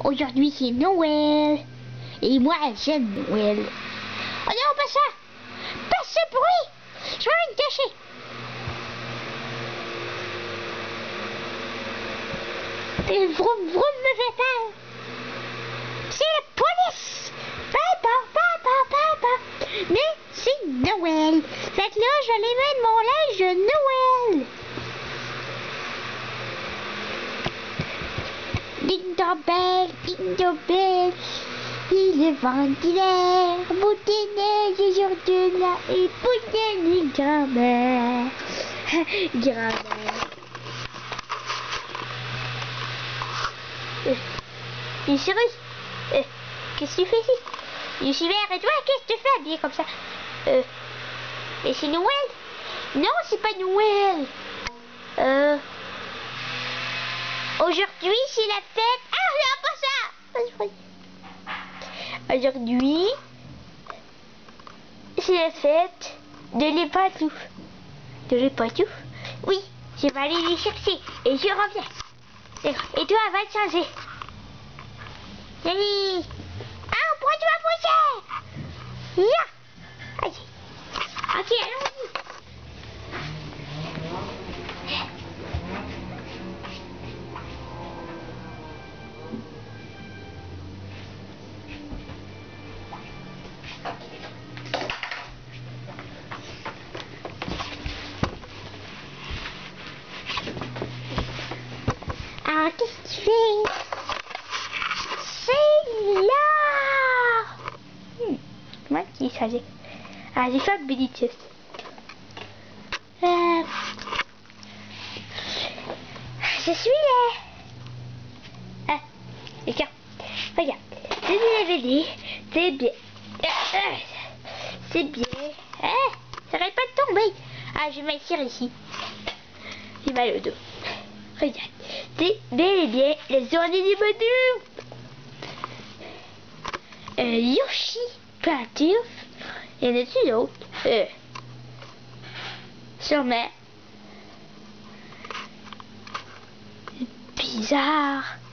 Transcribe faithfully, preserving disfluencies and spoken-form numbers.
Aujourd'hui c'est Noël. Et moi j'aime Noël. Oh non, pas ça. Pas ce bruit. Je vais me cacher. Et vroom vroom me fait peur. C'est la police. Papa, papa, papa. Mais c'est Noël. Fait que là, je vais aller mettre mon linge de Noël. Ding dong bell, ding dong bell. Il est ventilaire, bouteille neige sur de là et bouteille grand-mère. Grand-mère. Euh, Lucius, euh, qu'est-ce que tu fais ici? Lucifer, et toi, qu'est-ce que tu fais habillé comme ça? Euh, mais c'est Noël? Non, c'est pas Noël. Euh, aujourd'hui, c'est la fête. Ah, non, pas ça. Aujourd'hui, c'est la fête de les pantoufles. De les pantoufles? Oui, je vais aller les chercher et je reviens. Et toi, va te changer. Salut. Ah, pourquoi tu vas pousser? Ya. Allez. Ok, allons-y. Alors, qu'est-ce que tu fais? C'est là. Hmm. Comment qui est chargé? Ah, j'ai fait un petit test. Euh... Je suis là. Ah, regarde. Regarde. C'est des D V D. C'est bien. C'est bien. Ah, ça arrête pas de tomber. Ah, je vais m'asseoir ici. J'ai mal au dos. Regarde. C'est bel et bien la journée du Badou. Euh, Yoshi, Pantoufle. Il y en a-tu d'autres? Euh, sûrement. Bizarre.